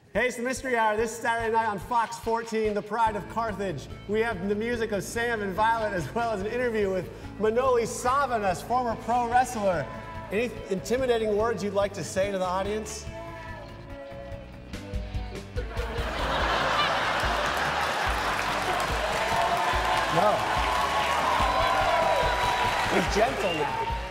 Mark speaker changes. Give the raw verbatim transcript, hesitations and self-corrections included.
Speaker 1: Hey, it's the Mystery Hour this Saturday night on Fox fourteen, The Pride of Carthage. We have the music of Sam and Violet, as well as an interview with Menolis, Savvenas, former pro wrestler. Any intimidating words you'd like to say to the audience? No. He's gentle now.